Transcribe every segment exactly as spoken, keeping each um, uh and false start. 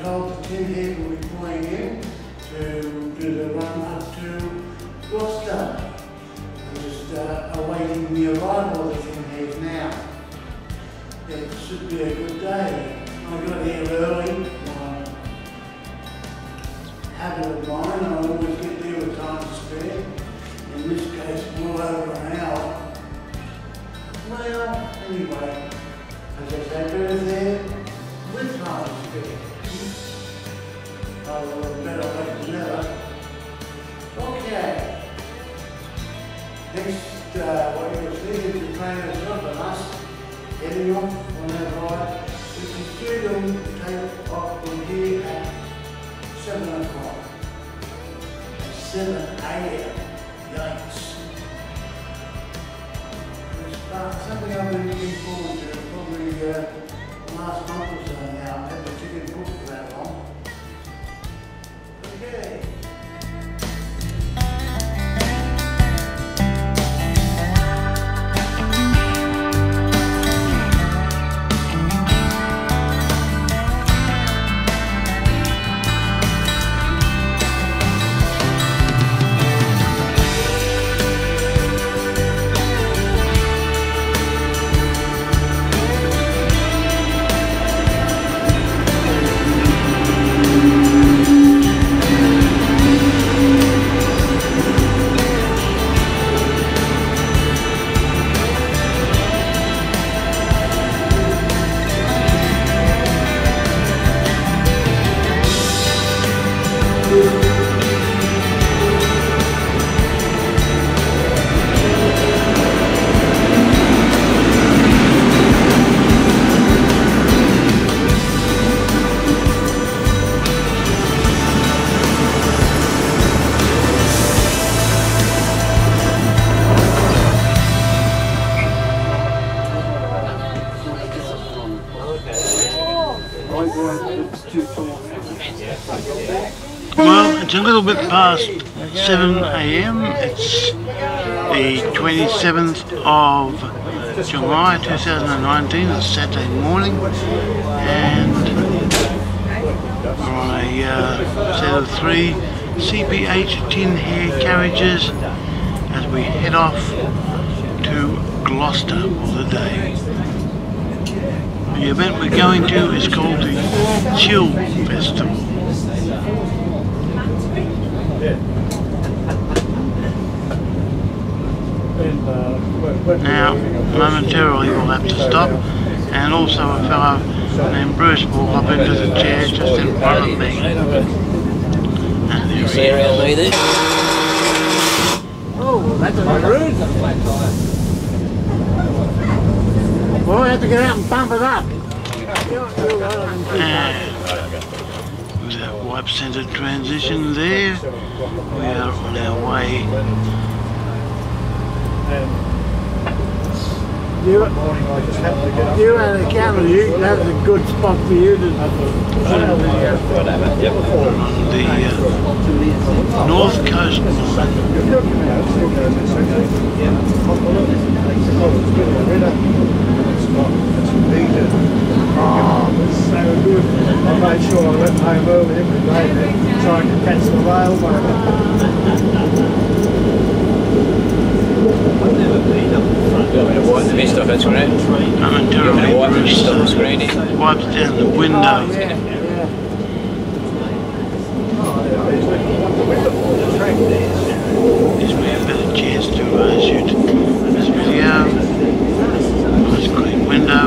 told the Tin Hare will be flying in to do the run up to Gloucester. I'm just uh, awaiting the arrival of the Tin Hares now. It should be a good day. I got here early. Um, habit of mine, I always get there with time to spare. In this case, well over an hour. Well, anyway, as I say, better there with time to spare. Oh, well, better late than never. Okay. Next, uh, what you'll see is the train is up and us heading off on our ride, which is due to take off from here at seven o'clock. seven A M Yikes. It's uh, something I've been looking forward to probably uh, the last month or so now. I've had the ticket booked for that long. Okay. Well, it's a little bit past seven A M It's the twenty-seventh of July two thousand nineteen. It's Saturday morning, and we're on a uh, set of three C P H Tin Hare carriages as we head off to Gloucester for the day. The event we're going to is called the Chill Festival. Now, momentarily we'll have to stop, and also a fellow named Bruce will hop into the chair just in front of me. And there he is. Oh, that's a rude. Well, we have to get out and bump it up. And with our wipe-centered transition there, we are on our way. You, you and the camera, you, that's a good spot for you to put a video. On the uh, north coast line. Oh, it's so good. I made sure I went home early every day then, trying to catch the rail. I've never been up the front. I'm going to wipe the mist off, that's great. Momentarily, Bruce uh, wipes down the window. Gives me a better chance to uh, shoot this video. Nice clean window.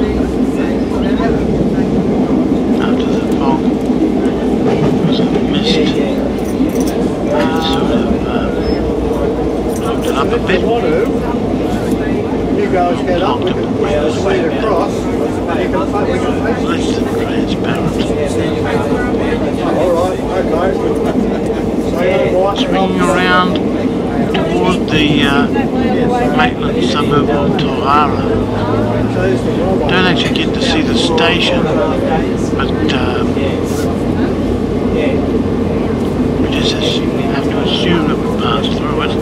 After the fog, there's a mist. And sort of uh, locked it up a bit. You guys get up, we can swing across, and you can Less than transparent. Alright, okay. Swinging around toward the uh, Maitland suburb of Tin Hare. Don't actually get to see the station, but um, we just have to assume that we pass through it.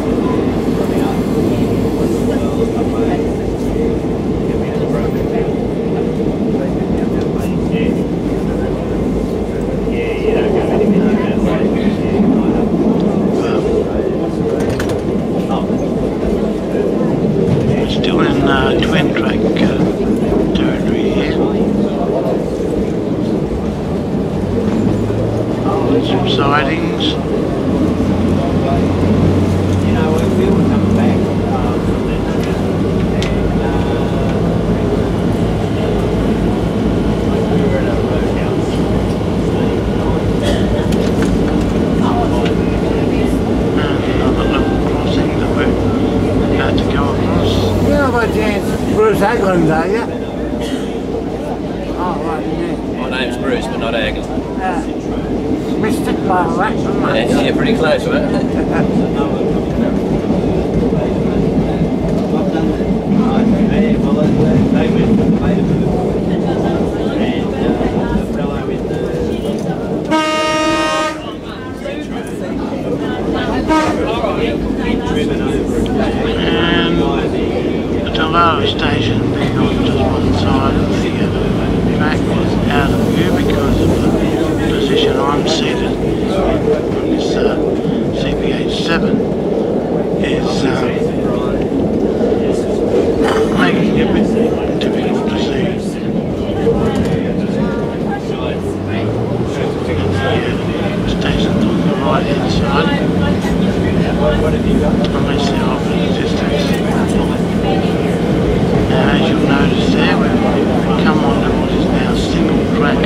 sidings. You know, we were coming back um, from that trip, and uh, we were at a roadhouse. And another little crossing that we're about to go across. You know by chance Bruce Agland, are you? Oh, right, yeah. My name's Bruce, but not Agland. Uh, Mystic by the accent, mate. Yeah, yeah, pretty close, right? And the Gloucester Station being on just one side of the uh, track is out of view because of the position I'm seated on this uh, C P H seven is uh, making it a bit difficult to see. Yeah, the station's on the right hand side. Unless they're off in the distance. Now, as you'll notice there, we've come on to what is now single track.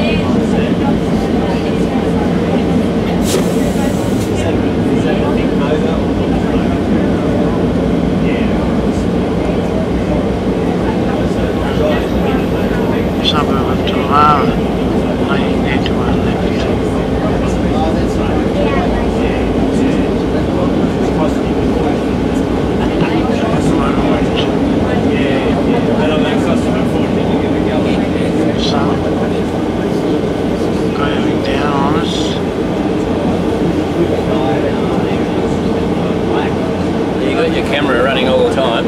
Suburb of Tin Hare, laying there to our left. Going down on us. You got your camera running all the time.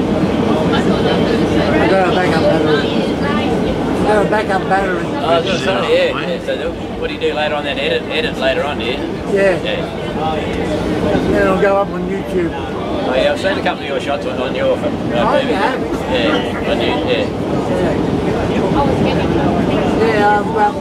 I got a backup battery. I got a backup battery. Oh, I was going to say, yeah. yeah. So what do you do later on then? Edit, edit later on, do you? Yeah. Yeah. Then it'll go up on YouTube. Oh yeah, I've seen a couple of your shots on, on your uh, Oh, movie. you have? Yeah, on you, yeah. Yeah, I've, um,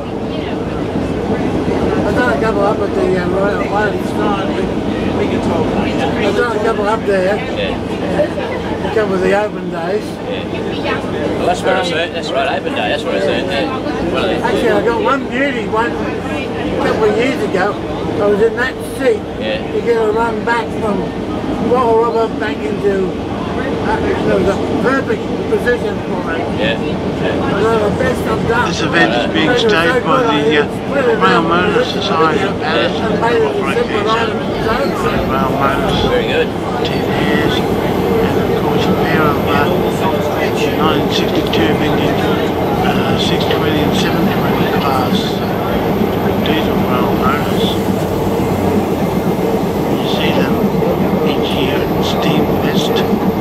I've done a couple up at the uh, Royal Maitland. I've done a couple up there. Yeah. A couple of the open days. Yeah. Well, that's where I said. That's right, open day. That's what I said. Yeah. One of these. Actually, I got one beauty one a couple of years ago. I was in that seat Yeah. to get a run back from Wall Rubber back into. Uh, it was a perfect position for it. Yeah. yeah. One of the best I've done. This event is being staged by the uh, Rail Motor Society of Addison, operating Rail Motors, Very good. Tin Hare, and of course a pair of uh, nineteen sixty-two vintage uh, six twenty and seven twenty class diesel rail motors. You see them each year in Steam Fest.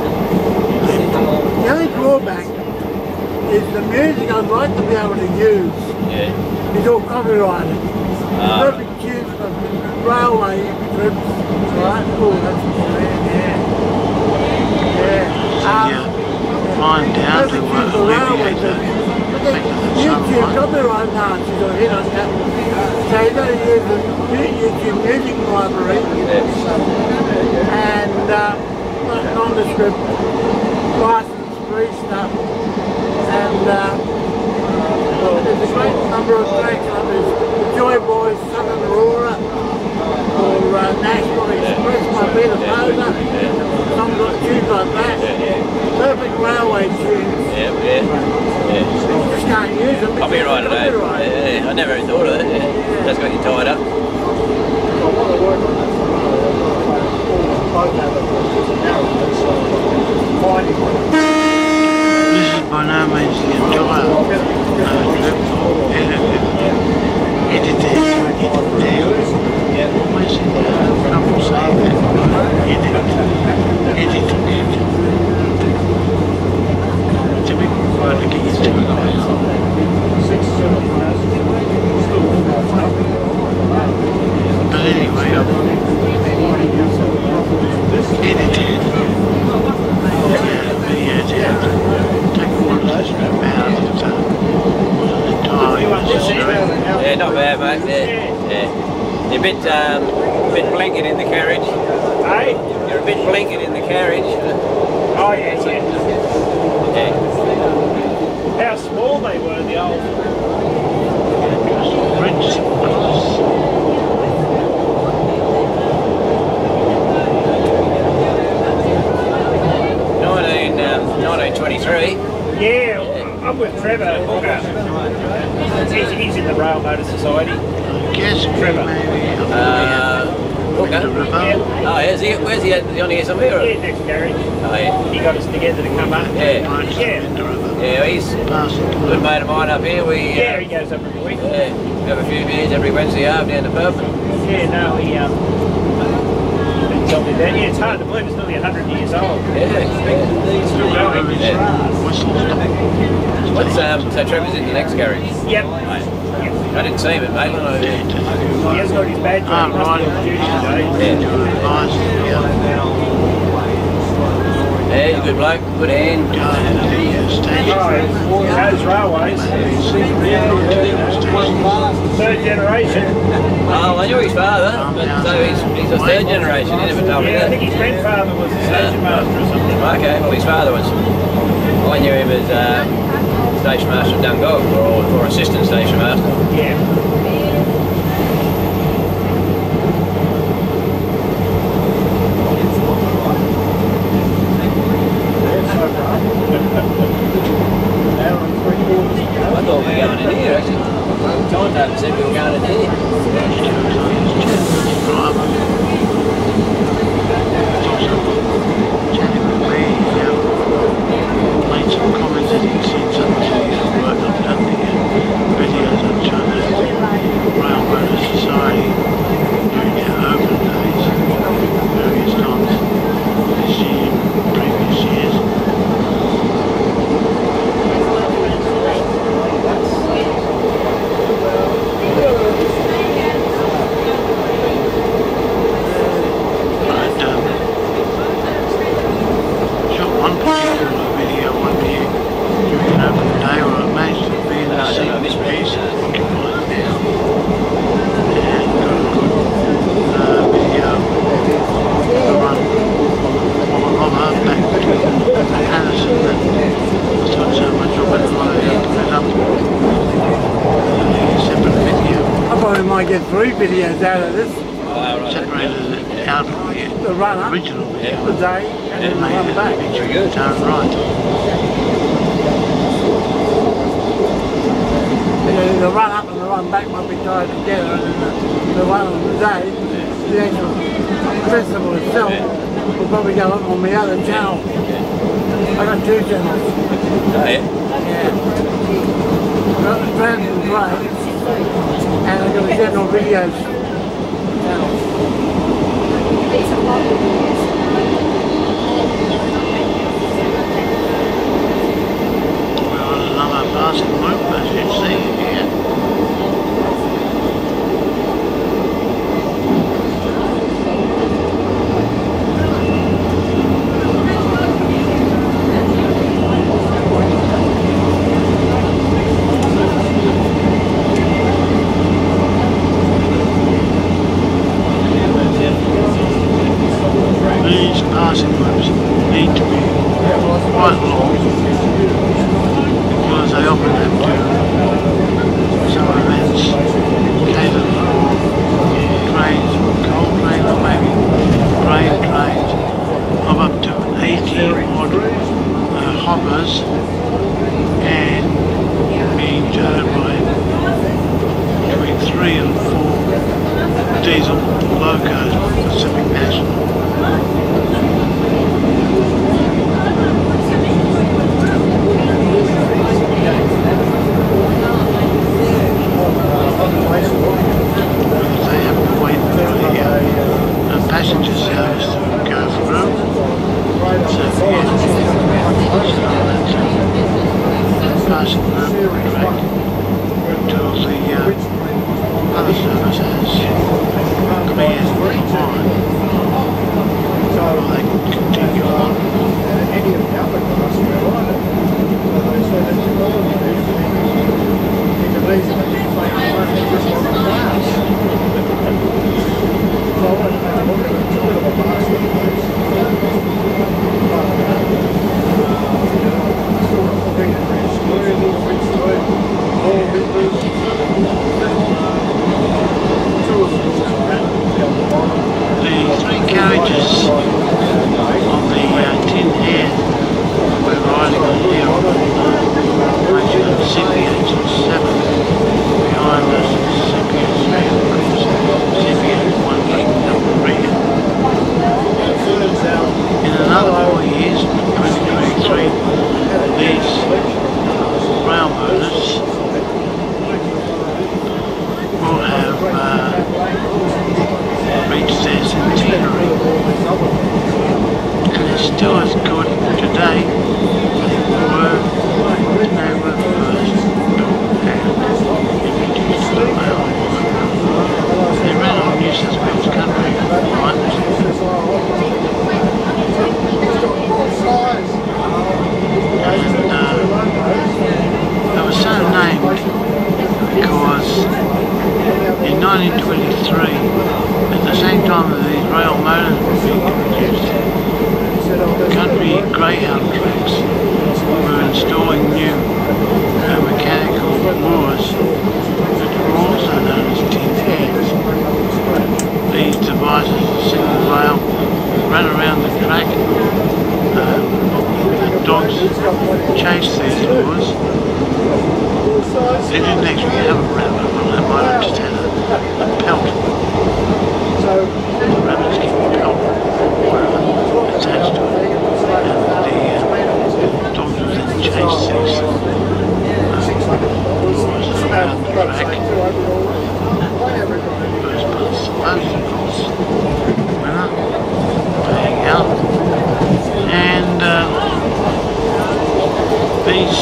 The only drawback is the music I'd like to be able to use Yeah. is all copyrighted. Ah. Perfect tunes for railway trips. Right? Oh, that's brilliant, yeah. Yeah. Um, Yeah, fine down to perfect tunes for uh, railway alleviate the trips. But effect of the the YouTube sunlight. copyright marches are hit on that. So you've got to use the YouTube music library and uh, nondescript license-free stuff. And uh, there's a great number of tracks like this. The Joy Boys, Southern Aurora, or uh, National Express by Peter Poser. Songs like tunes like that. Perfect railway tunes. Yeah, yeah. Yeah. You just can't use them. Copyrighted, eh? Copyright. Yeah, yeah. I never even thought of it. Yeah. That's got you tied up. This is by no means the entire uh, trip edited, edited, edited, always in uh, trouble saying that, edit, edited. It's a big word to get used to. But anyway, I've edited. Yeah, not bad, mate. Yeah, yeah. You're a bit, um, bit blinking in the carriage. Hey? You're a bit blinking in the carriage. Oh yeah, yeah. Yeah. How small they were, the old... Bridge. nineteen, um, nineteen twenty-three. Yeah, I'm with Trevor Hooker. He's, he's in the Rail Motor Society. I guess Trevor. maybe up Uh, the okay. river. Yeah. Oh, is he? Where's he at? Is he on here somewhere? Yeah, next garage. Oh, yeah. He got us together to come up. Yeah. Right, Yeah. in the river. Yeah, he's a Past the good mate of mine up here. We, uh, Yeah, he goes up every week. yeah, we have a few beers every Wednesday afternoon down the pub. Yeah, no, he, um, he told me that. Yeah, it's hard to believe it's nearly one hundred years old. Yeah, yeah. Still going. Yeah. Whistle stop. What's, um, so Trevor's in the next garage? Yep. Right. Yep. I didn't see him at Maitland. I, He hasn't got his badge Ah, on. He must be right. on duty today. yeah. Advice, yeah. Yeah, he's a good bloke, good hand. Go to the station. Oh, he knows railways. Third generation. Oh, I knew his father, but so he's, he's a third generation. He never told me Yeah, I that. think his grandfather was a station master or something. Okay, well his father was, I knew him as uh, station master at Dungog, or, or assistant station master. Yeah. I thought we were going in here actually. Timetable said we were going in here. Driver. Chatting with me, um, made some comments that he'd seen some of the work I've done here, videos on China, Rail Motor Society, during our open days, various times this year, previous years. But, um, shot one particular video one year during an open day where I managed to be in the seat of this piece occupied there. And got a good uh, video of the run of a robber back to Addison that I thought so much of it that I put it up a separate video. I probably might get three videos out of this. Separated it out of the The run-up, original video. the day, and then the Made run it back. a picture in its own right. The, the run-up and the run back might be tied together, and then the, the run on the day, the actual festival itself, will probably go up on the other channel. I got two channels. Oh yeah? Yeah. I've got the Trans and Play, and I've got the general videos channel. We're on another passing loop, as you see here. These passing loops need to be quite long because they often have to some events catered for trains, coal trains or maybe grain trains of up to eighty odd uh, hoppers and being towed by between three and four diesel locos from Pacific National. Because they have to wait for the, uh, the passenger service to go through. So yeah, so that's a passing room track until the uh, other service has cleared the line. So they can continue on. nineteen twenty-three, at the same time that these rail motors were being introduced, country greyhound tracks were installing new uh, mechanical lures that were also known as Tin Hares. These devices, a single rail, run around the track. Um, the dogs chased these lures. They didn't actually have a rabbit, well, they might have just had a, a pelt. The rabbits get a pelt attached to it, and the uh, dogs would then chase these uh, lures around the track. First past the post, of course, winner, paying out, and uh, these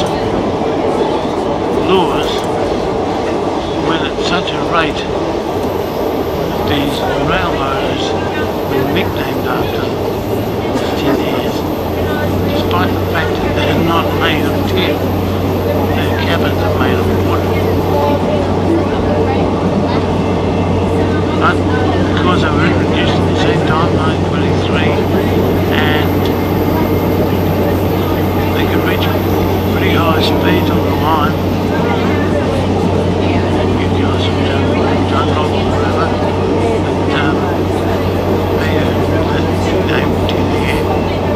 lures went at such a rate that these rail motors were nicknamed after the Tin Hares, despite the fact that they're not made of tin. Their cabins are made of wood. But because they were introduced at the same time, nineteen twenty-three, and they could reach pretty high speeds on the line, you guys have done Dundalk or whatever, but um, they had the name Tin Hare,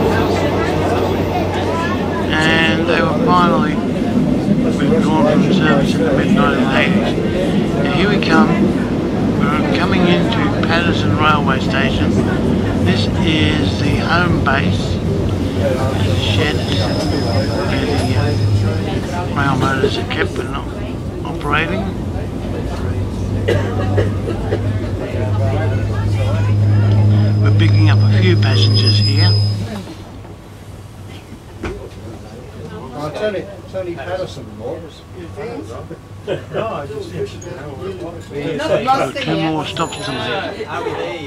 and they were finally withdrawn from service in the mid nineteen eighties. Now here we come. We're coming into Patterson Railway Station. This is the home base. There's the sheds where the uh, rail motors are kept and operating. We're picking up a few passengers here. Oh, it's only, it's only Patterson, Lord. So two more stops to make. Well,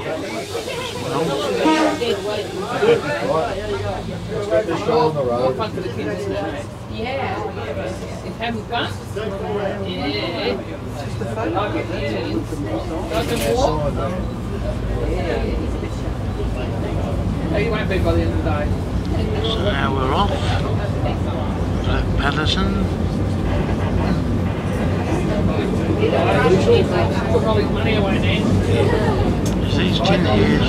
This guy on the road. Yeah. It having fun? Yeah. Oh, you won't be by the end of the day. so now we're off. At Patterson. Put all his money away then. There's these Tin Hares.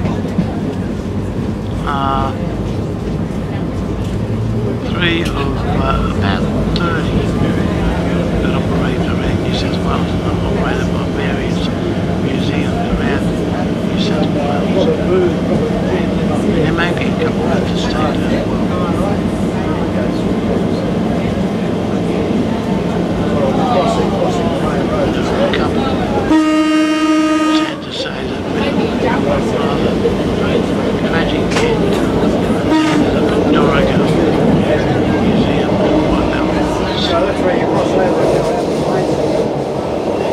Uh, three of uh, about thirty that operate around New South Wales and are operated by various museums around New South Wales. And there may be a couple at the state as well. There's a couple. Sad to say that we had a rather tragic end. They ended up at Dorigo Museum and what that was. So that's where you cross over.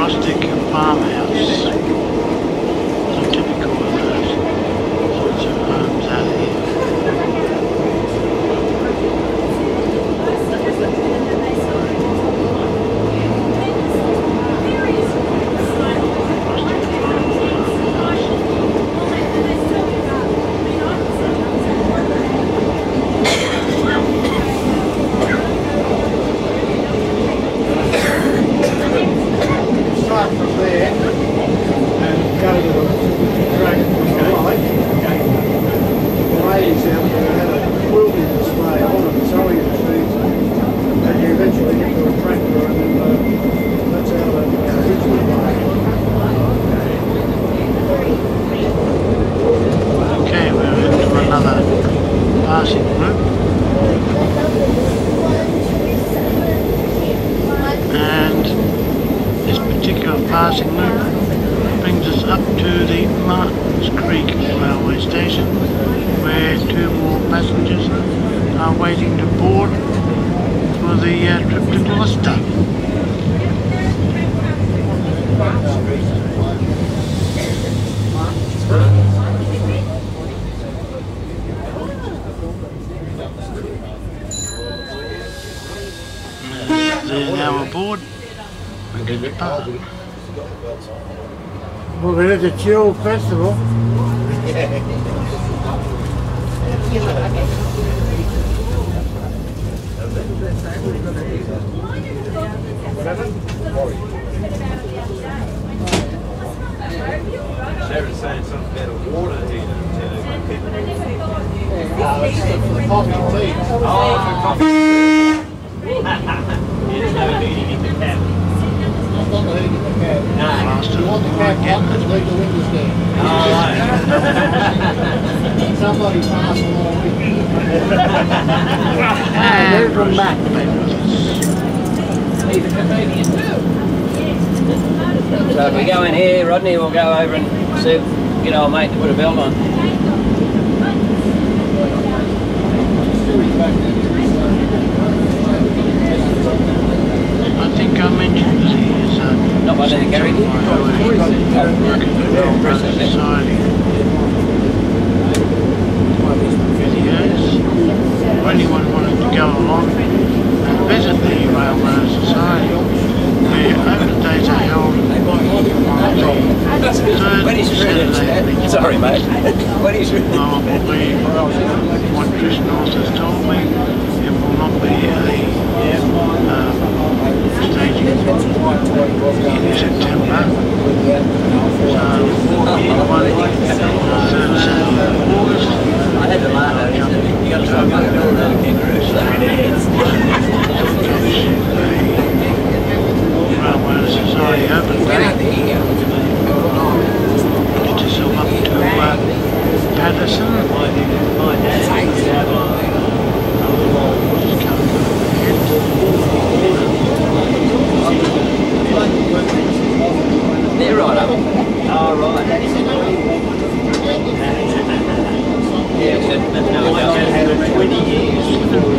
rustic farmhouse. So typical of those sorts of homes out here. Passing loop brings us up to the Martins Creek railway station, where two more passengers are waiting to board for the uh, trip to Gloucester. They're now aboard. We're going to depart. Well, it is a chill festival. Sharon's saying something about a water heater. Oh, it's for the coffee tea. Oh, for coffee. There's no heating in the cabin. Not the heating in the cab. No. You want the cab hot, just leave the windows down. Oh, right. Somebody pass along. And from back. So if we go in here, Rodney will go over and see, get our mate to put a belt on. I think I mentioned that he is uh, Not by the Gary. working for the Brother Society. Videos. For anyone wanting to go along and visit the Railroad Society, where open days are held on the third Saturday of each Sorry, mate. When he's Well, we, what Trish North has told me, it will not be a um, staging in September. So, anyone on the third Saturday of August, I had to laugh at it. You got to start going to build another kangaroo. Railway Society open day. Get yourself up to uh, Patterson. They're right up. Oh, right. Yeah, that's no adjustment. twenty years.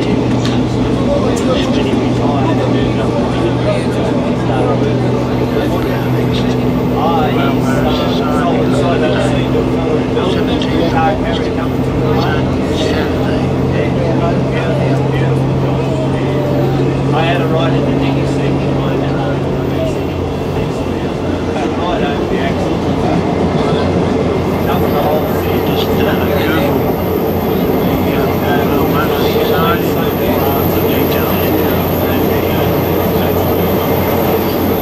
I had a ride in the diggy seat in my ride over the axle. Up the whole thing. Just uh, Google the Railway Society, the details.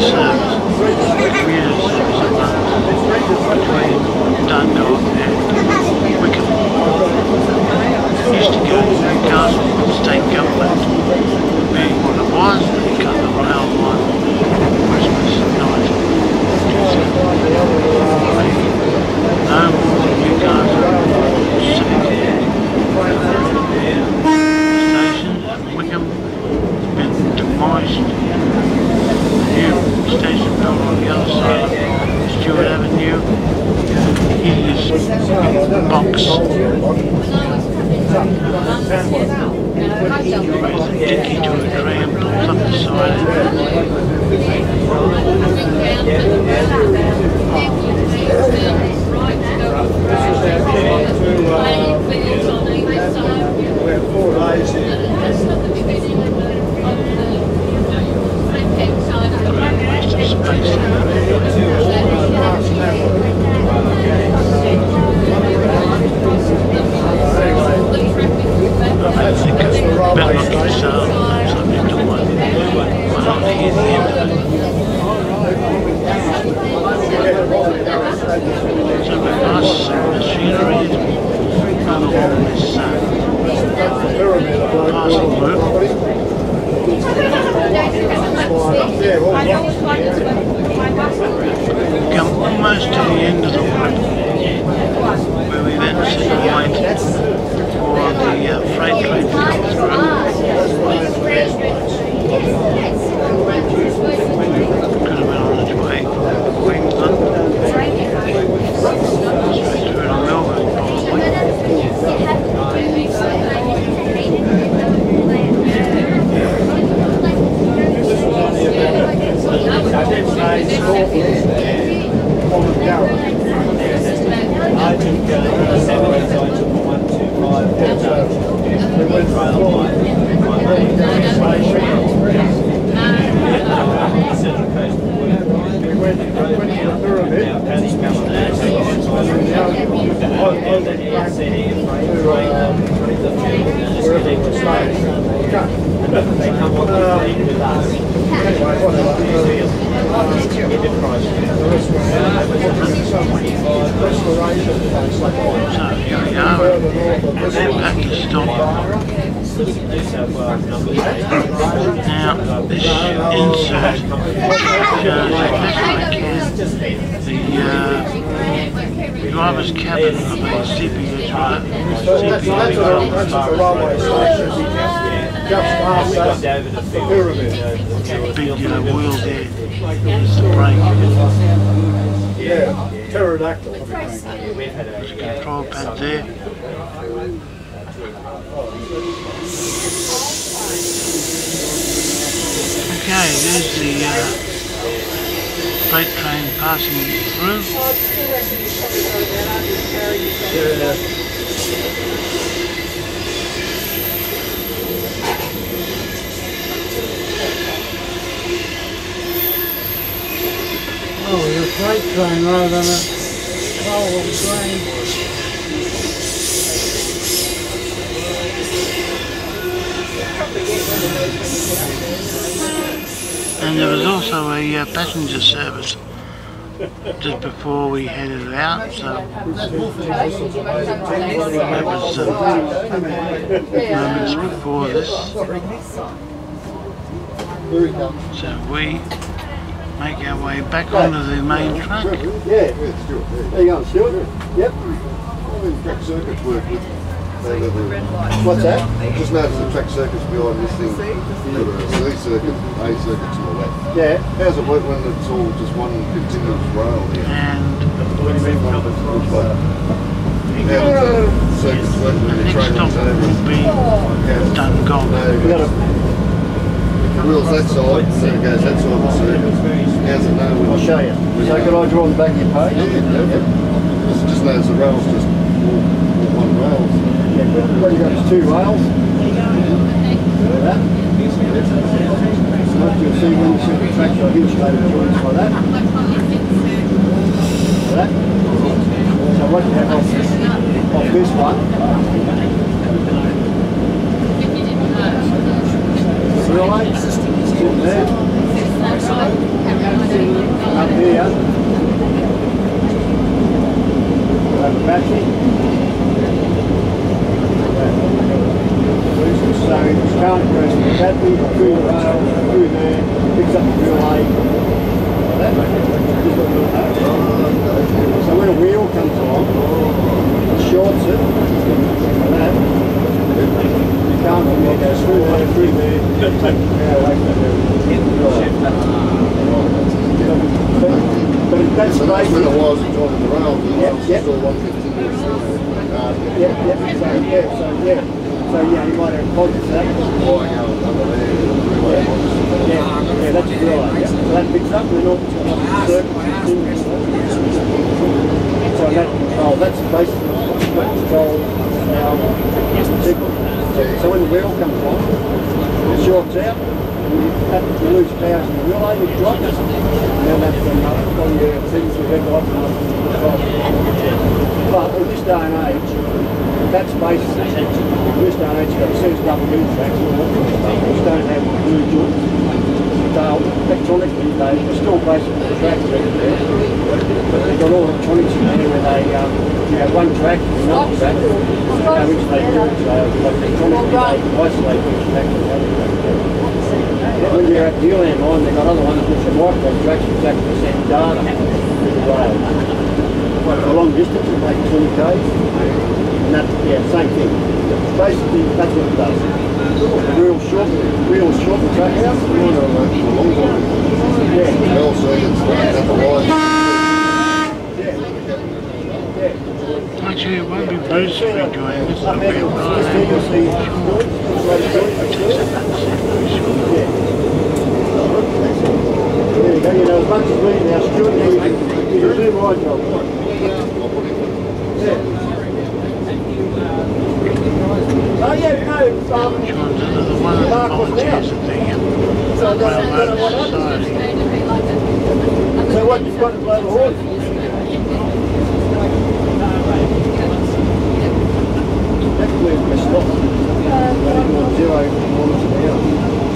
service, commuter service that runs between Bundook and Wickham. Used to go to Newcastle with the state government being what it was. They cut the rail line Christmas night. No more Newcastle Civic station at Wickham has been demolished. New station built on the other side of Stewart Avenue. Hideous box. Raise a dicky to a tram, pulls up beside it. Come almost to the end of the road, where we then sit and wait for the uh, freight train to come through. Could have been on its way from Queensland, straight through to Melbourne probably. I took uh, seven, I took one, two, five, we went rail line, my main station. We went to the pyramid, now Paddy Cameron, and now I went back to wherever it was staying. They come on the train with us. Anyway, whatever. Restoration place like that. So here we are, back to stop. Now this insert shows as best I can the uh, driver's cabin of a C P H rail. So that's, that's, a, that's a railway station. Just past that, the pyramid. Big uh, wheel there is the brake. Yeah, pterodactyl. There's a control pad there. Okay, there's the uh, freight train passing through. Oh, it's a freight train rather than a coal train. And there was also a uh, passenger service just before we headed out, so that was uh, moments before this. So we make our way back onto the main track. Yeah, there you go, Stuart. Yep. Track circuits work with. What's that? Just notice the track circuits behind this thing. C circuit, A circuits and all that. Yeah. How's it work when it's all just one continuous rail here? And How does the circuits work when the the next train stop runs over? will be Dungog. The wheel's that side, so it goes that side of the circuit. How's it know when? I'll show you. So could I draw on the back of your page? Yeah, yeah. Just notice the rail's just all, all one rail. Yeah, when you got two rails. That. So you'll see when you see the tracks are insulated joints like that. Like that. So what you have off, off this one. Real light. There. comes along, shorts it, like that. You can't from there go through there, through there, take the power away from the drive. But, but that's So that's when it basically... was joining the rail. Yep, yep. Still one fifty. Yep, yep, so yeah, so yeah. So yeah, you might have contact that. Flying out under there, the freeway ones. Yeah, yeah, that's right. Yeah. So that picks up and then up to circuits. So that control, that's basically what control our signal. So when the wheel comes on, it shorts out, and you, have, you lose power in the relay, it drops, and then that's when on your things with red lights and control. But in this day and age, that's basically, in this day and age, you've got a series of double wheel tracks and all that kind of stuff, which don't have blue joints. They'll electronically, they're still basically the tracks everywhere, but they've got all electronics in there where they, um, you have one track and another track, uh, which they do, so like electronically they isolate each track from the other track. When you're at the Uland line, they've got other ones which are micro tracks which actually send data to the rail. For long distance, it takes twenty k, and that, yeah, same thing. Basically, that's what it does. The real short, real short track out. Yeah. Well, so it's like at the line. Actually, it won't be Bruce who'll be joining us. It'll be a Just here you'll see joints, there you go, you know, as much as we now should, you can do my job. Yeah. Oh yeah, no, um, Joins another one of the volunteers at the um, Railroad Society. so what, you've got to blow the horn? That's where we stop. We're doing zero kilometres an hour.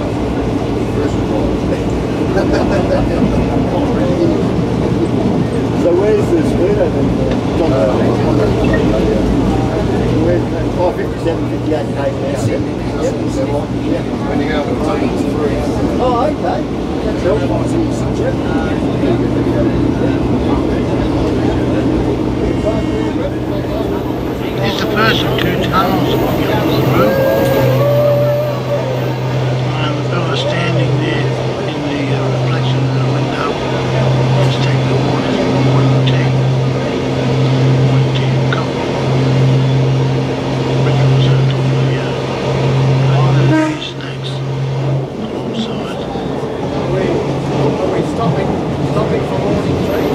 So where's the speedo then? John, where's that? Oh, fifty-seven, fifty-eight k an hour. Yep. Yep. When you go to the tunnel, it's three. Oh, okay. That's helpful. It's the first of two tunnels walking up the road. And the fellow standing there in the uh, reflection of the window is taking the orders for morning tea. Morning tea and coffee. Rick was out on the uh, the snacks alongside. Are we stopping, stopping for morning tea?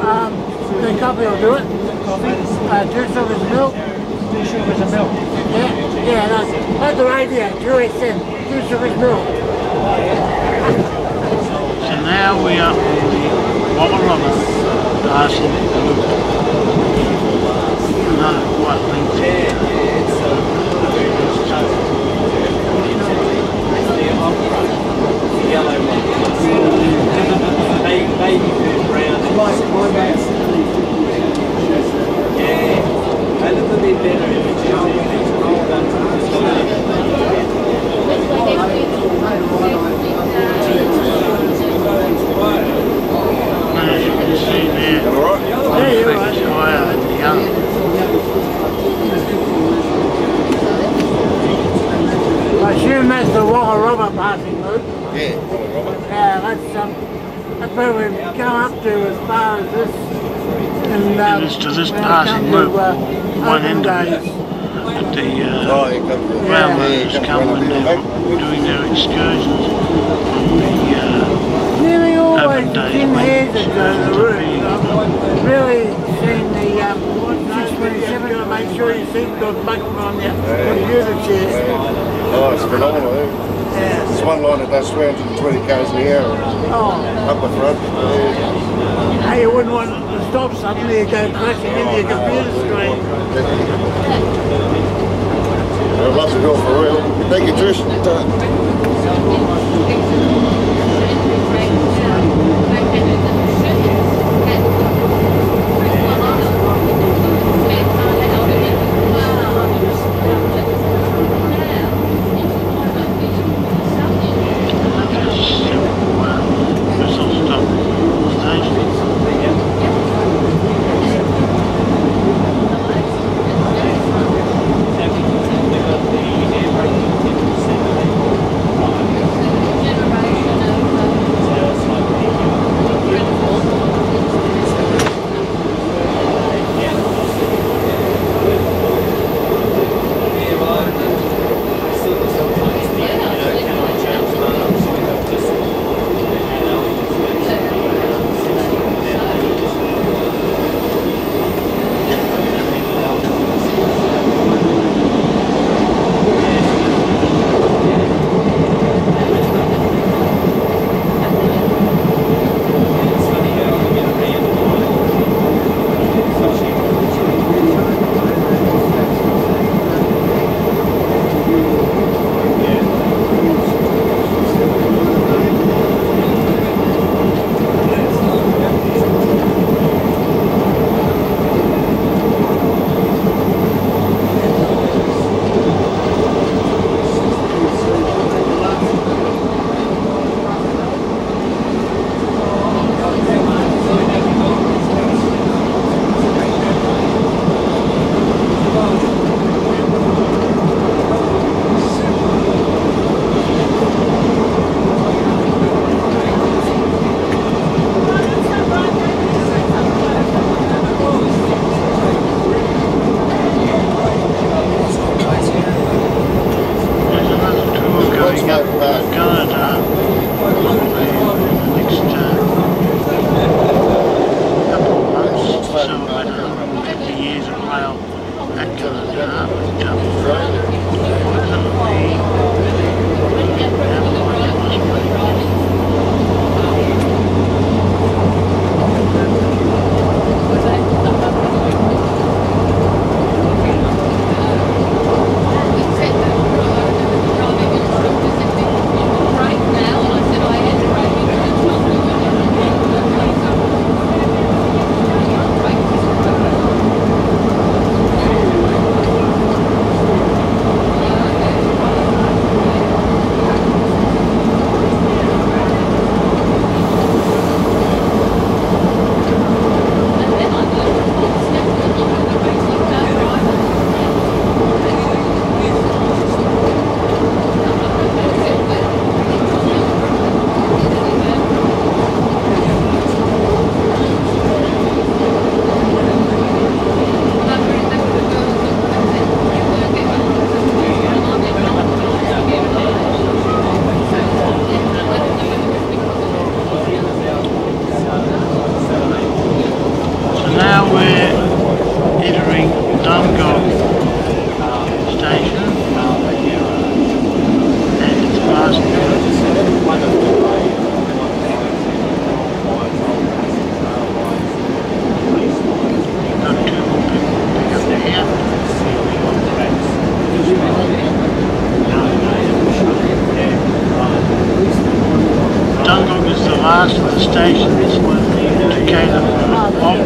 Um, the coffee will do it. Coffee? Uh, two sugars of milk. Two sugars of milk. Yeah, yeah, no, at the radio, Julie said two sugars of milk. So now we are on the Wagga Wagga passing loop. Another quite lengthy. Yellow one. Baby, baby food brown. Yeah, a little bit better if it's rolled up. As you can see there, one flex higher than the other. I assume that's the Wagga Wagga passing loop. Yeah. Yeah, that's, um, that's where we've come up to as far as this. And, um, It is to this when we passing come loop, to, uh, one end of days. it, at the Oh, uh, you come to railroaders come when they're doing their excursions on the uh, Nearly always open the days Tin when Hare that go to the route. excursions I've really seen the um, six twenty-seven to make sure you see the button on your computer chair. Oh, it's phenomenal. Eh? Yeah. There's one line that does three hundred twenty k's an hour Oh, up the front. Yeah. hey, you wouldn't want to stop suddenly, you go crashing into your computer screen. I'd love to go for real. Thank you, Trish.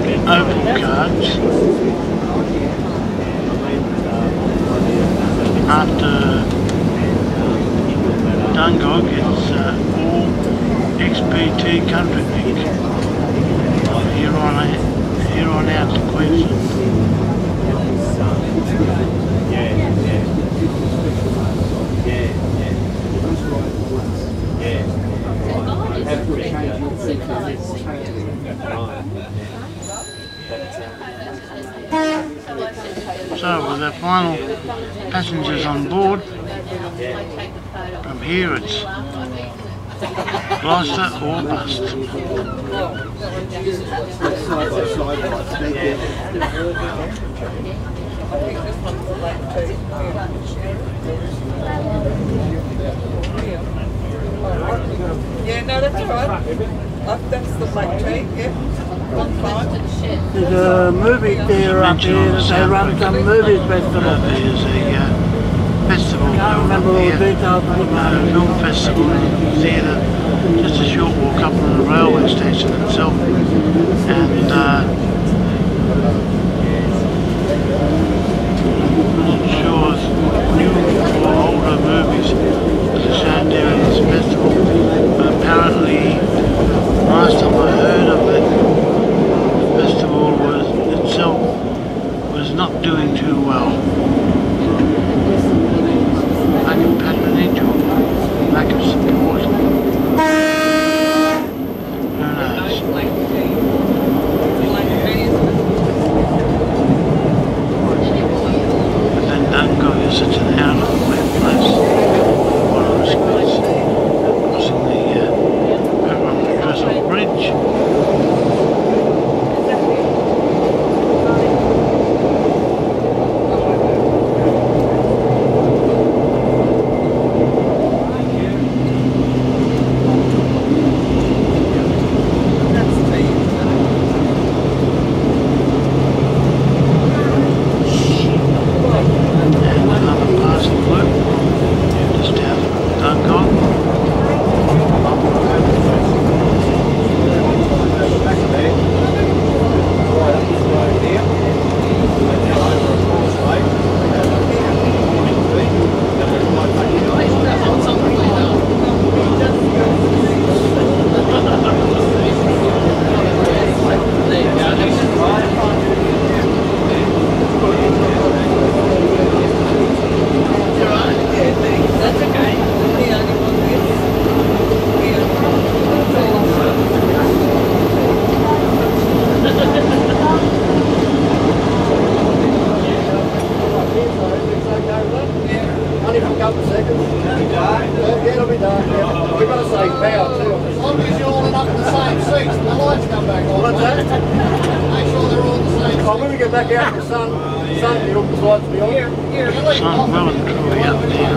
Opal cards. After Bundook, it's uh, all X P T country league. Here on out, here on out to Queensland. Yeah, yeah. Yeah, yeah. Yeah. Have to change your So with our final passengers on board, from here it's Gloucester or bust. Yeah, no, that's all right. Uh, that's the black tea, yeah. There's a movie theatre up here that they run some movies festival. Uh, there's a uh, festival. I can't remember all the details of it. Uh, film festival in theatre, just a short walk up from the railway station itself. And uh, I'm not sure if new or older movies are shown there at this festival, but apparently last time I heard of it, the festival was itself was not doing too well. Lack of patronage or lack of support. Who knows? But then Bundook is such an out of the way place. What a risk it is. Crossing the uh, over on the Trestle Bridge. Sun well and truly up there.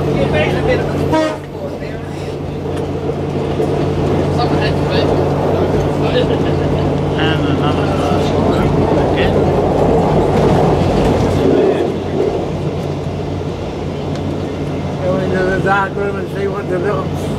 And another parcel again. Go into the dark room and see what develops.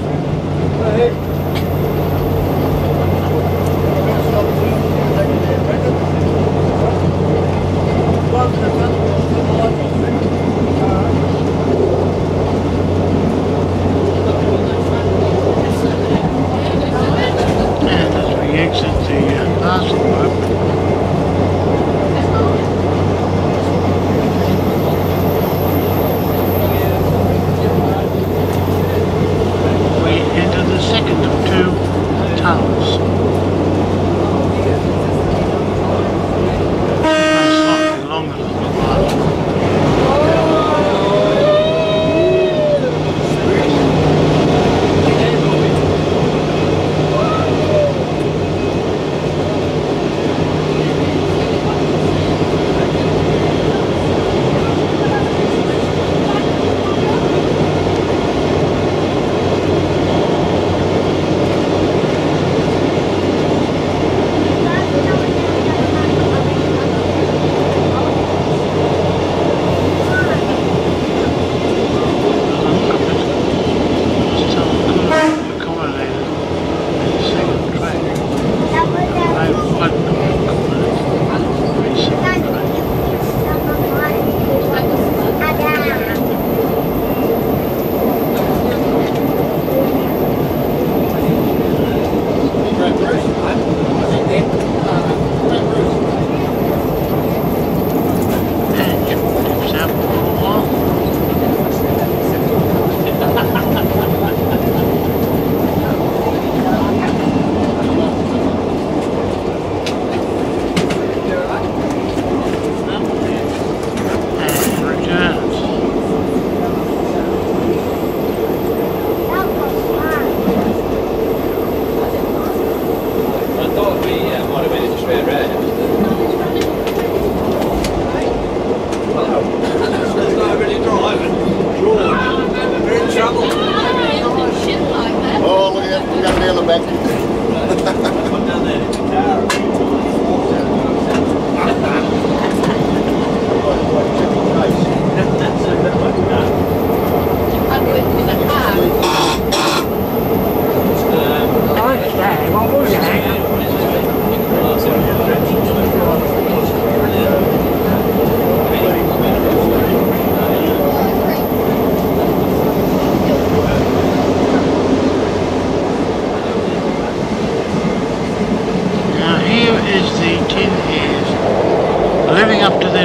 And as we exit the uh, parcel room, we enter the second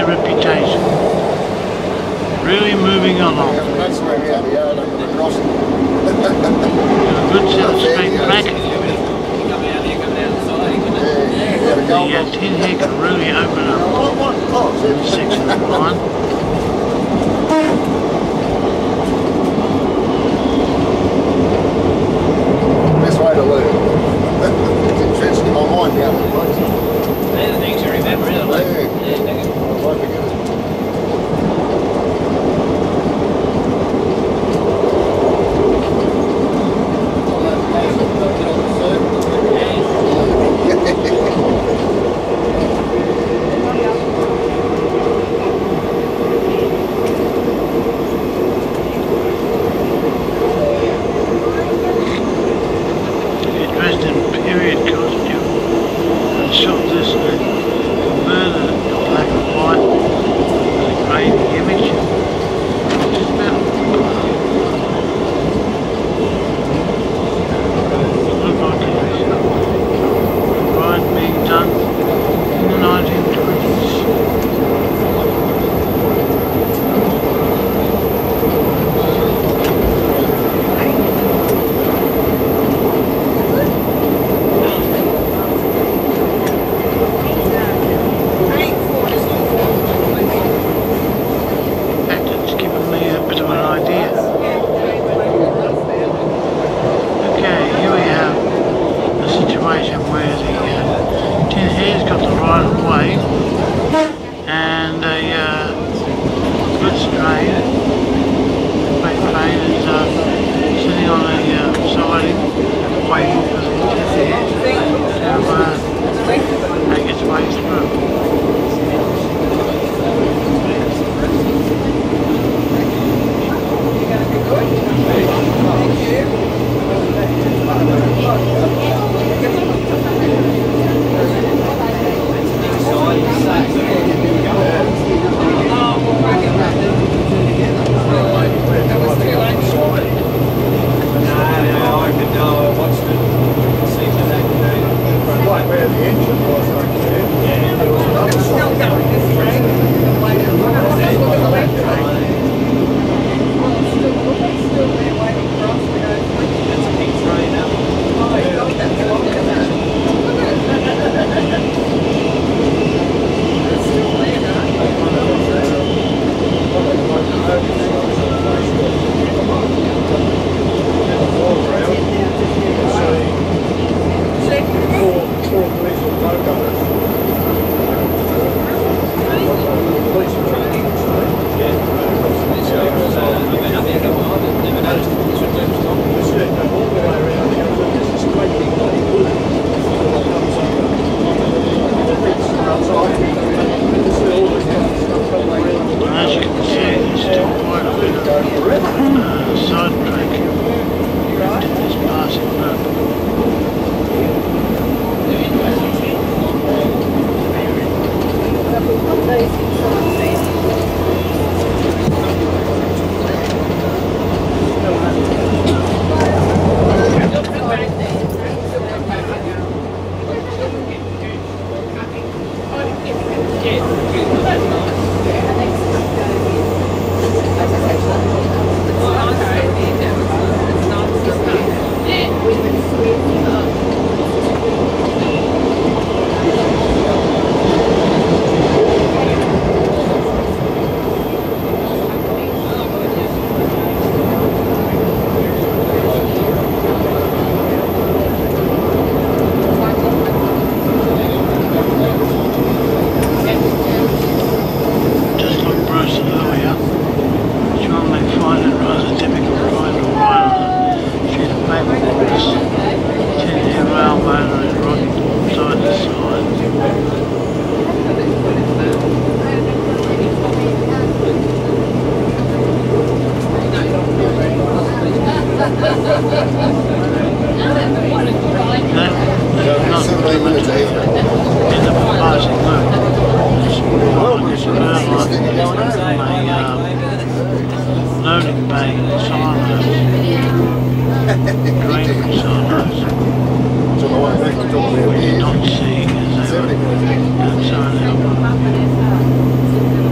their reputation. Really moving along. That's where we had the yard under the crossing. A good set of straight back. The uh, Tin Hare can really open up this section of the line. Best way to learn. It's entrenched in my mind now. They're the things you remember, isn't it? Yeah. I won't forget it. Loading bay silos, drainage silos, which you're not seeing as they were outside our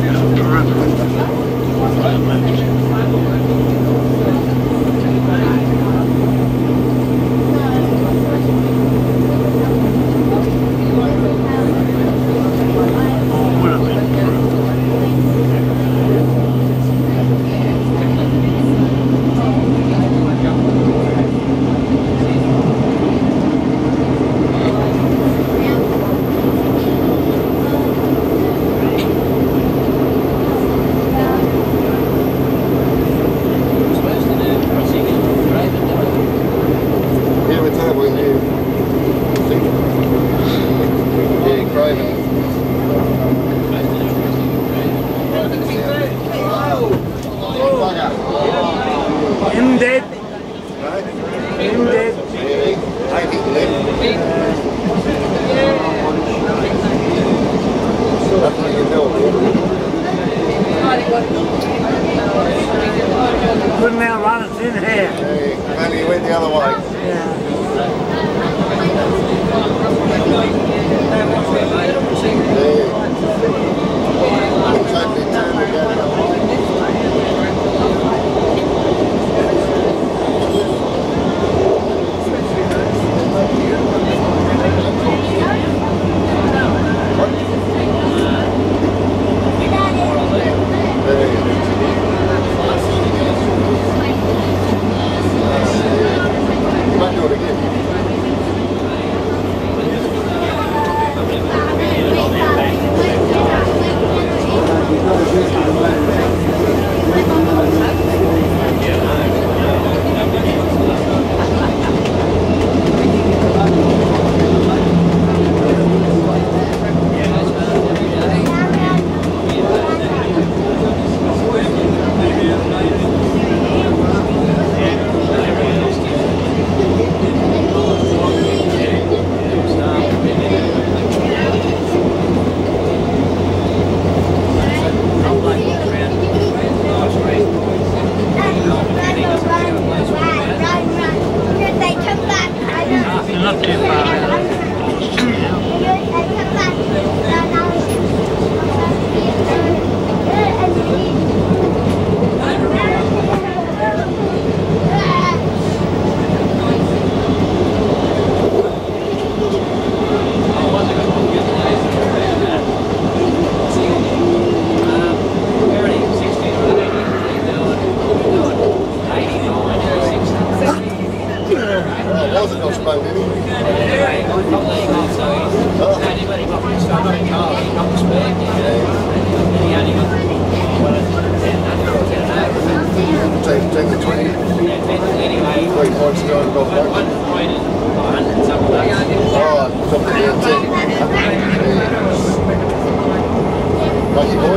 Lucky boy.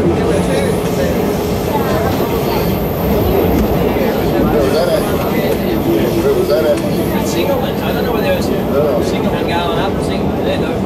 Where was that at? Where was that at? Singleton. I don't know whether it was Oh. Singleton going up or Singleton there, though.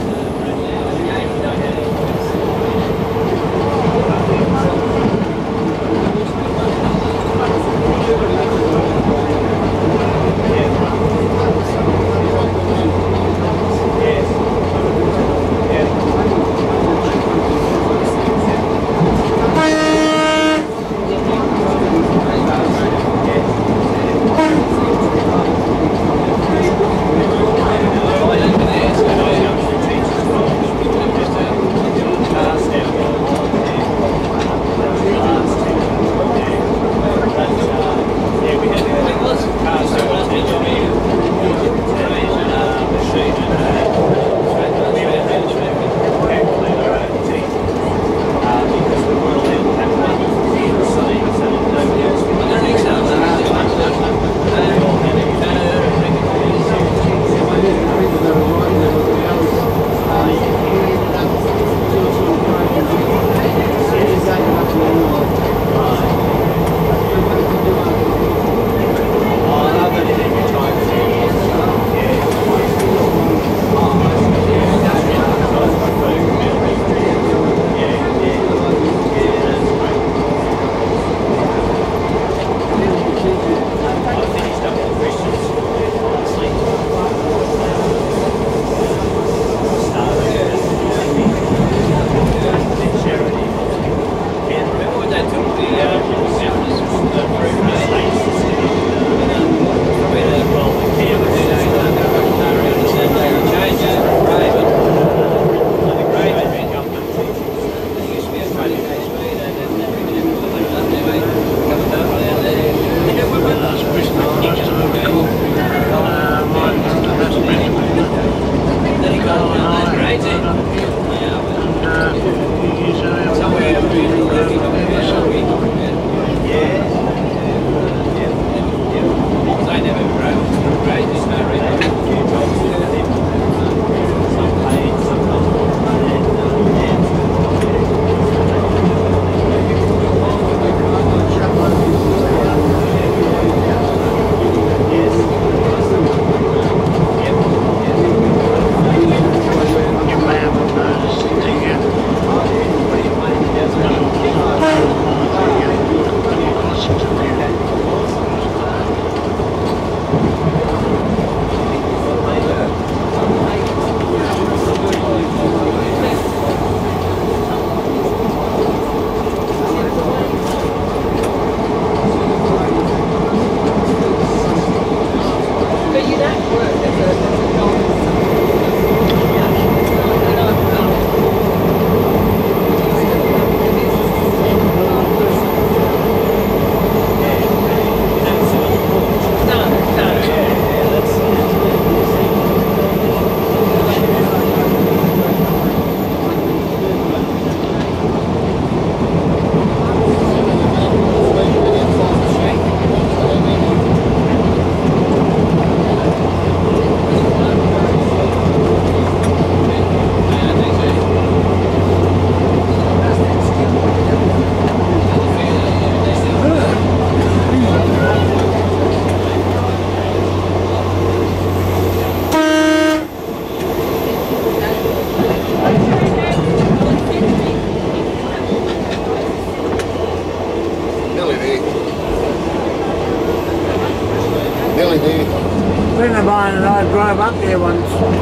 Drove up there once.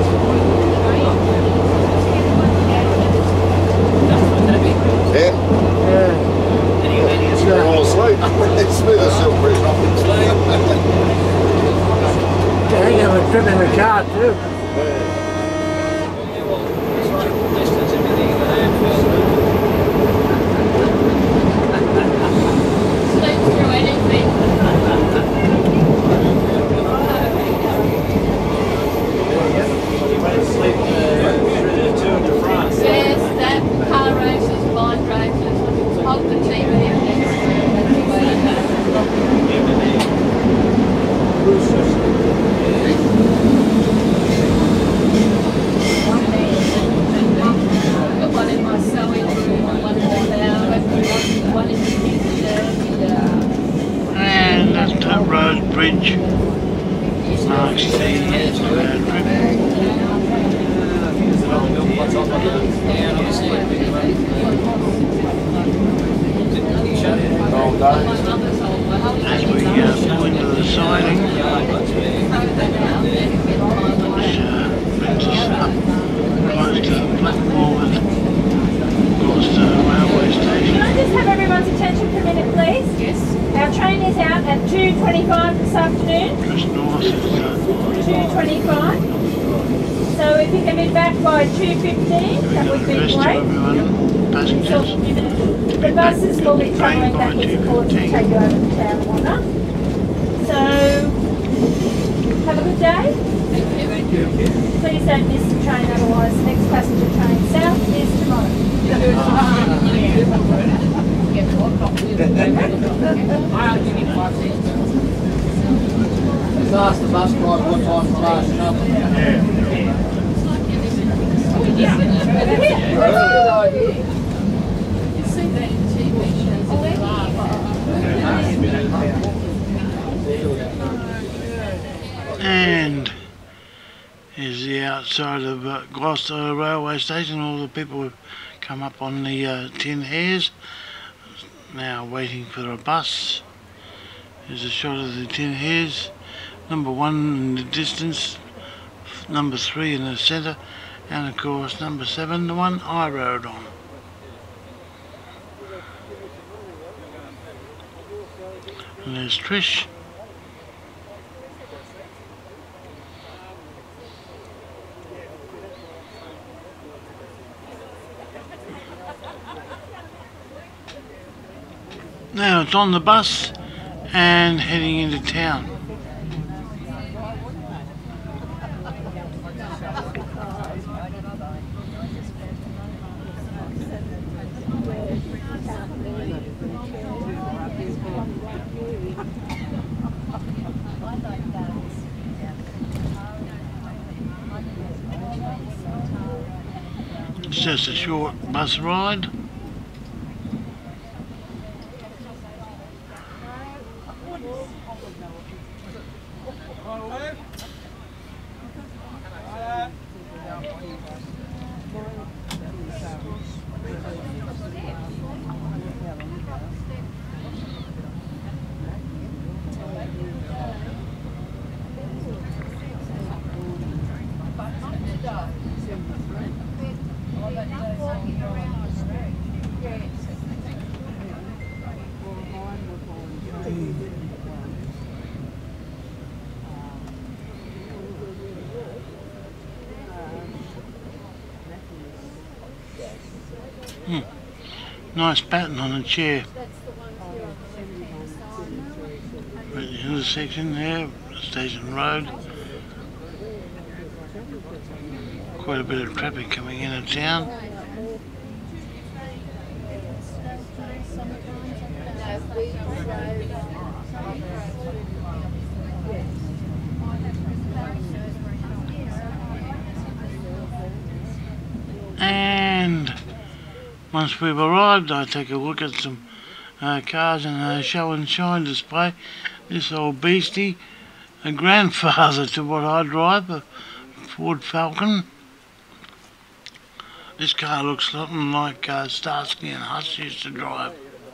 Yeah? Yeah. You're all asleep. It's smooth as silk bridge. I think I was tripping the car too. Sleep through anything. Yes, that car races, blind races, hold the T V in there. Long days. As we uh, pull into the siding, which uh, brings us up close to the platform at Gloucester Railway Station. Can I just have everyone's attention for a minute, please? Yes. Our train is out at two twenty-five this afternoon. Just north is uh, two twenty-five. So if you can be back by two fifteen, that would be rest of great. everyone, passengers. The buses will be travelling backwards and forwards to take you over to town and whatnot. So, have a good day. Thank you. Please don't miss the train, otherwise the next passenger train south is tomorrow. Just ask the bus driver what time the last shuttle. Yeah. Good idea. You see that in T V shows and they laugh. And is the outside of uh, Gloucester Railway Station. All the people have come up on the uh, Tin Hares, now waiting for a bus. There's a shot of the Tin Hares, number one in the distance, number three in the centre, and of course number seven, the one I rode on. And there's Trish. Now it's on the bus and heading into town. It's just a short bus ride. Hmm. Nice pattern on the chair. Right in the intersection there, Station Road. Quite a bit of traffic coming into town. And once we've arrived, I take a look at some uh, cars in a show and shine display. This old beastie, a grandfather to what I drive, a Ford Falcon. This car looks something like uh, Starsky and Hutch used to drive.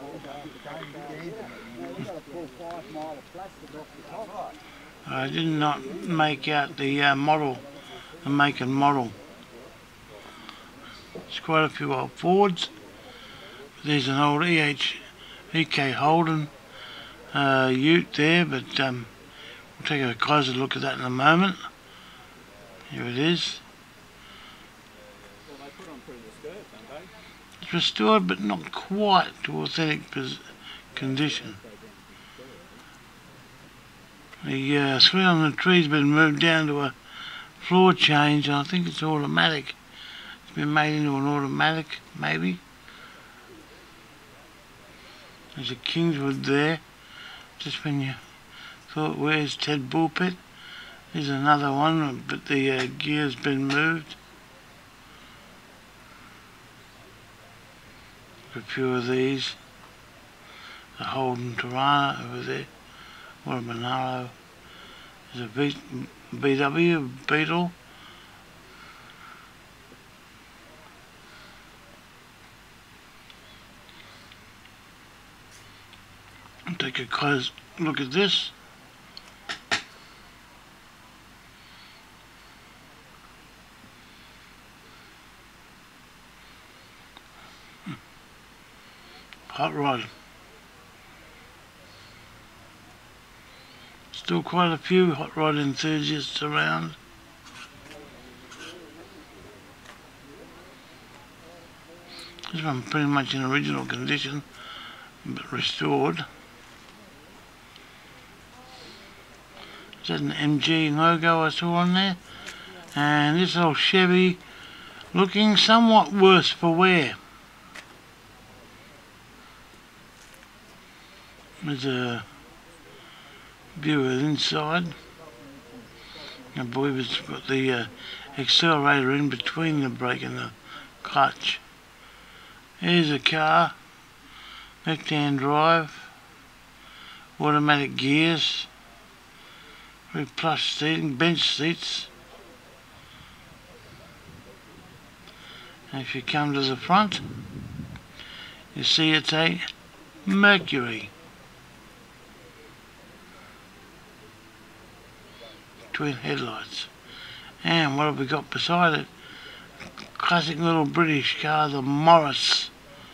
I did not make out the uh, model, the make and model. There's quite a few old Fords. There's an old E H E K Holden uh, ute there, but um, we'll take a closer look at that in a moment. Here it is. It's restored, but not quite to authentic condition. The uh, screen on the tree's been moved down to a floor change, and I think it's automatic. It's been made into an automatic, maybe. There's a Kingswood there, just when you thought, where's Ted Bullpit? There's another one, but the uh, gear's been moved. A few of these. The Holden Tirana over there, or a Monaro. There's a v B W Beetle. Take a close look at this. Hot rod. Still quite a few hot rod enthusiasts around. This one pretty much in original condition, but restored. Is that an M G logo I saw on there? And this old Chevy looking somewhat worse for wear. There's a view of the inside. I believe it's got the uh, accelerator in between the brake and the clutch. Here's a car, left-hand drive, automatic gears, very plush seating, bench seats. And if you come to the front, you see it's a Mercury. Twin headlights. And what have we got beside it? Classic little British car, the Morris.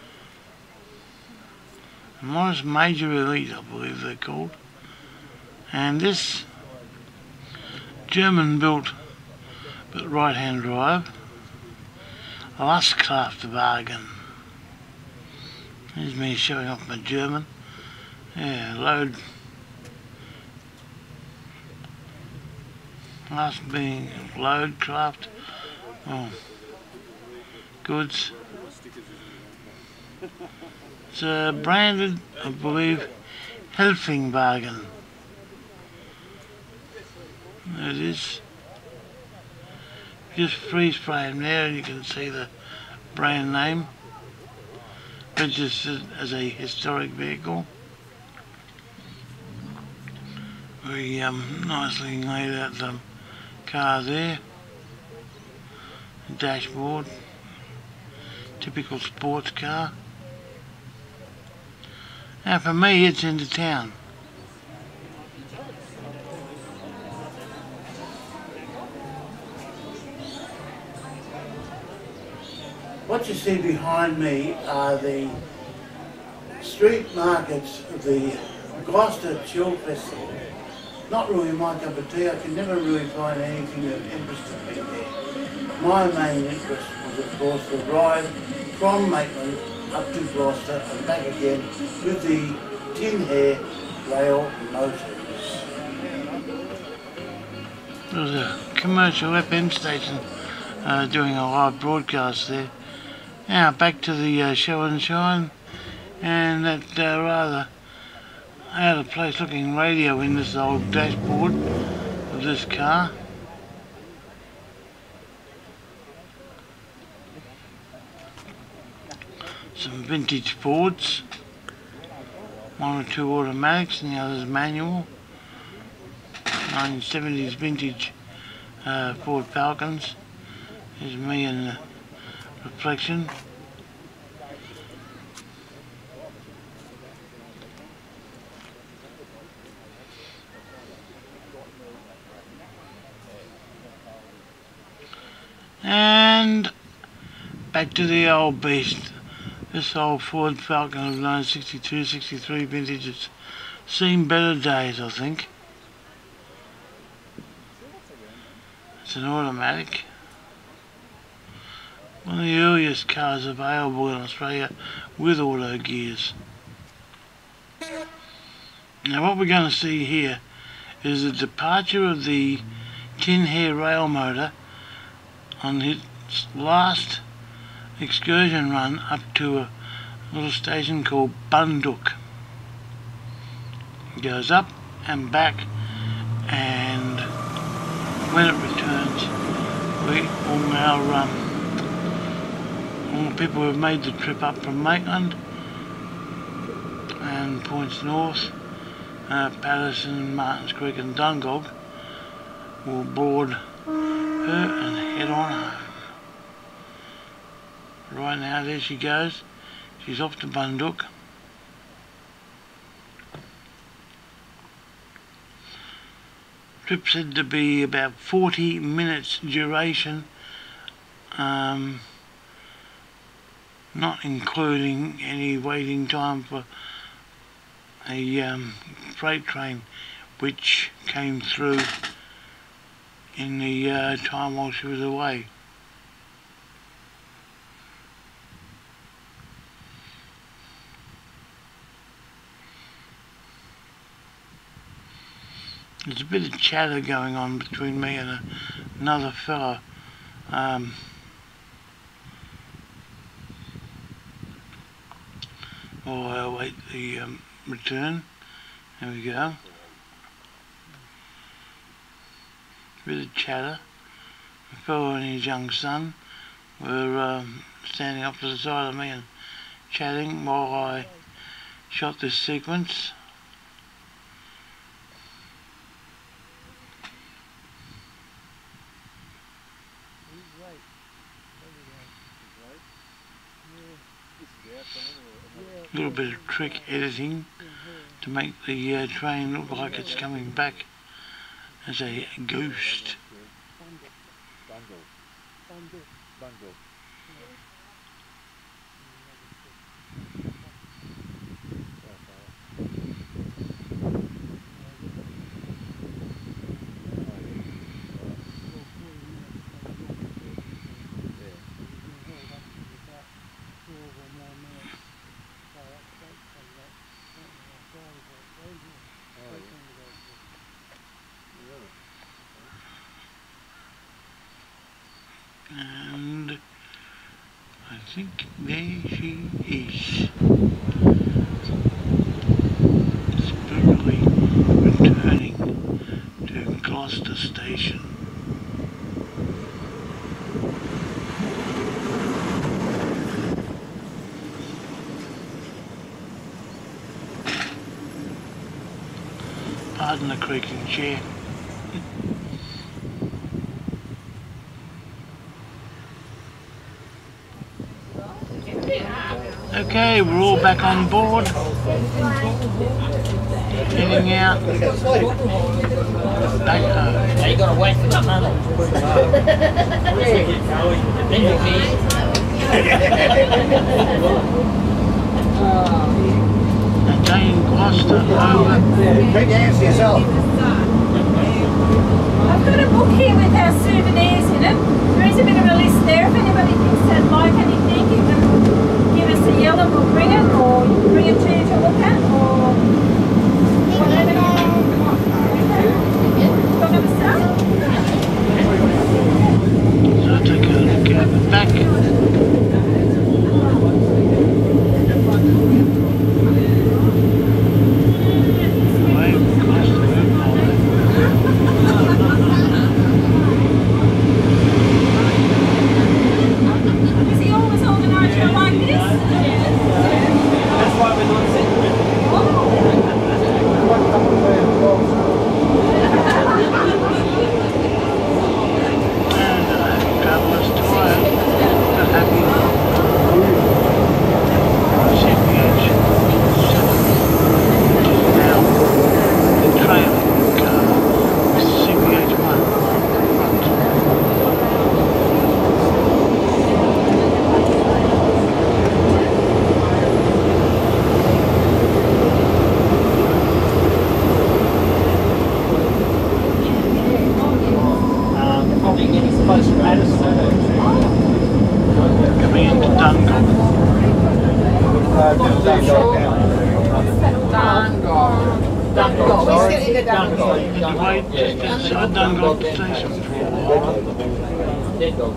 The Morris Major Elite, I believe they're called. And this German built but right hand drive Lustkraft wagon. Here's me showing off my German. Yeah, load. Last being load craft. Oh, goods. It's uh, branded, I believe, Helfingwagen. There it is. Just freeze frame there and you can see the brand name. Registered as a historic vehicle. Very um, nicely laid out um, car there. Dashboard. Typical sports car. And for me it's into town. What you see behind me are the street markets of the Gloucester Chill Festival. Not really my cup of tea, I can never really find anything that interested me there. My main interest was of course the ride from Maitland up to Gloucester and back again with the Tin Hare rail motors. There was a commercial F M station uh, doing a live broadcast there. Now back to the uh, show and shine, and that uh, rather out of place looking radio in this old dashboard of this car. Some vintage Fords, one or two automatics and the others manual. nineteen seventies vintage uh, Ford Falcons. Here's me in the reflection. And back to the old beast. This old Ford Falcon of nineteen sixty-two sixty-three vintage. It's seen better days, I think. It's an automatic. One of the earliest cars available in Australia with auto gears. Now what we're going to see here is the departure of the Tin Hare rail motor on its last excursion run up to a little station called Bundook. It goes up and back, and when it returns we will now run. All the people who have made the trip up from Maitland and points north, uh, Patterson, Martins Creek and Dungog will board her and head on home. Right now there she goes. She's off to Bundook. trip said to be about forty minutes duration, um, not including any waiting time for a um, freight train which came through in the uh, time while she was away. There's a bit of chatter going on between me and a, another fellow. Um, while I await the um, return. There we go. A bit of chatter. A fellow and his young son were um, standing up to the side of me and chatting while I shot this sequence. A little bit of trick editing to make the uh, train look like it's coming back as a ghost. And I think there she is, spookily returning to Gloucester Station. Pardon the creaking chair. Okay, we're all back on board, heading out back home. Now you got to wait for the tunnel. Then you'll be A day in Gloucester over. Keep your hands to yourself. I've got a book here with our souvenirs in it. There is a bit of a list there. If anybody thinks they'd like anything, you can give us a yell and we'll bring it, or you can bring it to you to look at, or whatever you want. Got another stuff? So I'll take a look at the back. Away across the road. Is he always organised out like this? That's why we're not sitting with it. And uh, traveller's tired, but happy. C P H seven, which is now the trailing car with C P H one front. Probably getting close to Madison. Coming into Dungog. You wait just outside Dungog Station for a while. Dead dog,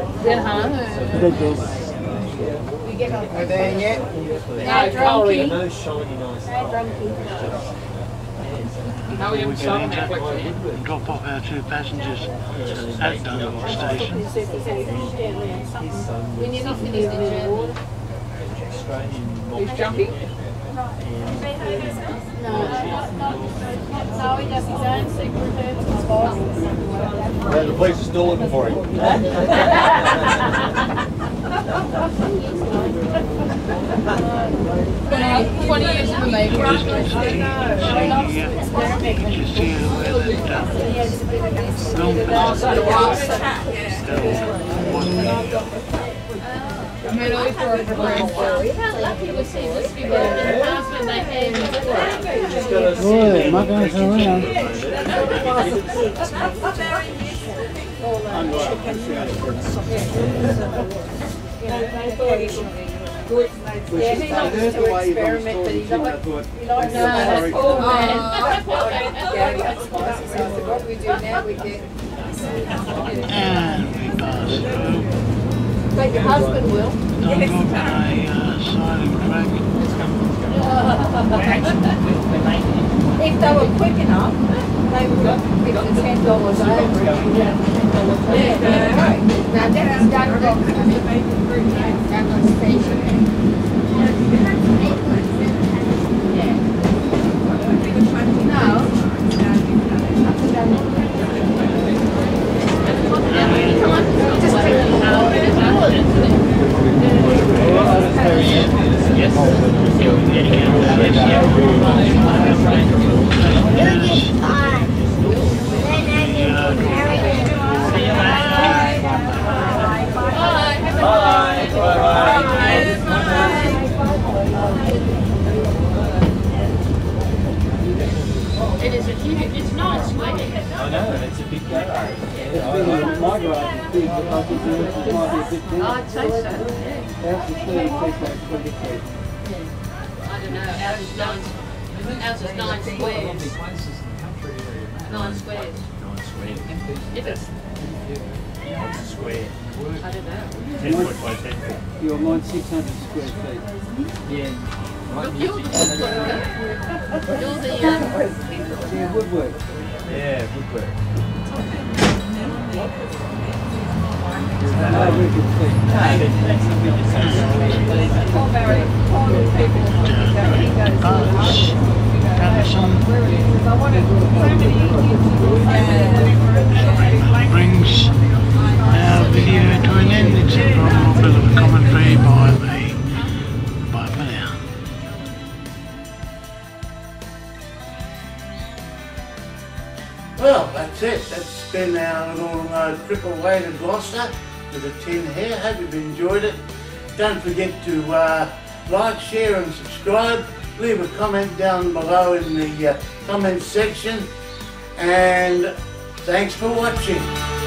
yeah. Are there yet? No, colouring. No shiny nice. How are you We can enter and drop off our two passengers at Dungog Station. When you're not finished the journey. He's jumping. No, not, not, no, he does his own secret herbs and spices. Yeah, the police are still looking for him. But I twenty years in the Navy. Distance to the sea, uh, you see where that uh, film is still I mean, only for a friend. How lucky was he? Must be better than the past when they came in. Boy, my guys are around. Yeah, he likes to experiment, but he likes, he likes to oh man. What we do now, we get. and we pass through. Like your husband will. Don't go by a uh, siding track. If they were quick enough, they would have picked the ten dollars over. Yeah. Now that's done wrong. Gloucester Station. Yeah. No. Just take it out. Yes. It is a huge, it's nice, isn't it? I know, it's a big garage. My garage is big, but I think the rest might be a bit big. I'd say so, yeah. Ours is thirty feet by twenty feet. I don't know, ours is nine, ours is nine squares. Nine squares. Nine square. If it's, It's a square. I don't know. ten foot by ten foot. Your mine's six hundred square feet. Yeah. Look, you're the woodworker. You're the, um, Yeah, woodwork. Yeah, woodwork. No, we can see. Paul Barry, Paul people. Buzz Patterson brings our video to an end, except for a little bit of a commentary by the by for now. Well, that's it. That's been our little uh, trip away to Gloucester with the Tin Hare. Hope you've enjoyed it. Don't forget to uh, like, share and subscribe. Leave a comment down below in the uh, comment section. And thanks for watching.